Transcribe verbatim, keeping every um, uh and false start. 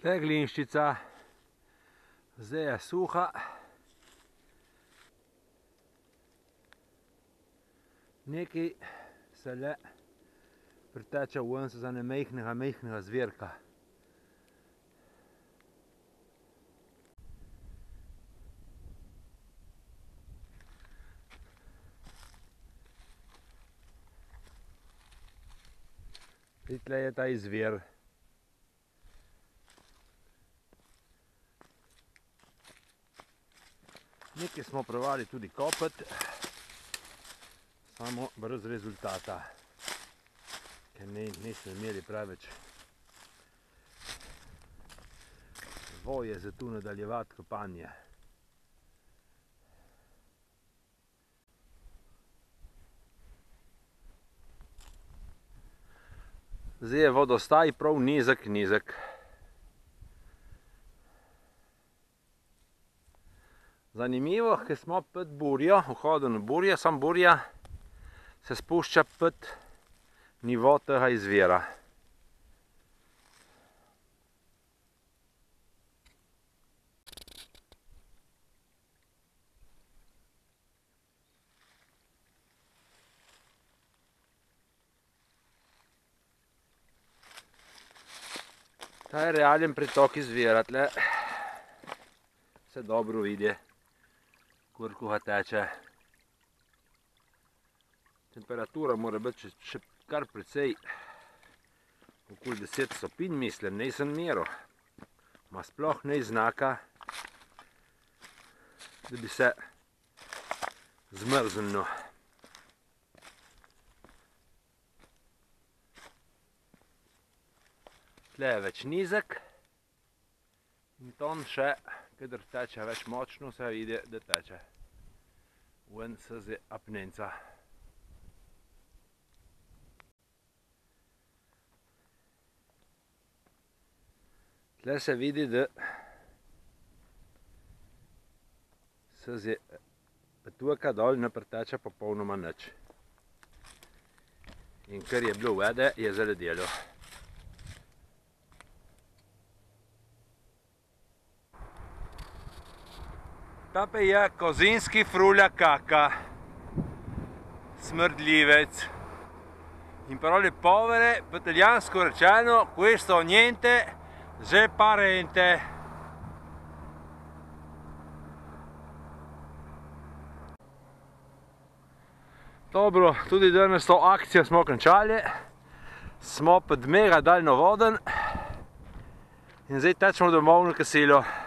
Tle je glinščica, zdaj je suha. Nekaj se le priteče ven za ene mejhnega, mejhnega zverka. Tle je ta izvir. Nekaj smo provali tudi kopati, samo brez rezultata, ker nismo imeli preveč voje za tu nadaljevati kopanje. Zdaj je vodostaj prav nizek, nizek. Zanimivo, ker smo pod burjo, vhodu na burjo, sam burja se spušča pod nivo tega izvira. Ta je realen pritok izvira, tle se dobro vidi, koliko ga teče. Temperatura mora biti še kar precej, okoli deset stopinj, mislim, nisem meril. Ma sploh ni znaka, da bi se zmrznil. Tle je več nizek in ton še, kadar teče več močno, se vidi, da teče ven skozi apnenca. Tle se vidi, da skozi petuka dol ne preteče popolnoma nič. In kar je bilo vede, je zaledelo. Ta pa je kozinski frulja kaka, smrdljivec. In parole povere, po italijansko rečeno, questo niente, že parente. Dobro, tudi danes to akcijo smo končali. Smo pod mega daljnovoden in zdaj tečemo domov na kosilo.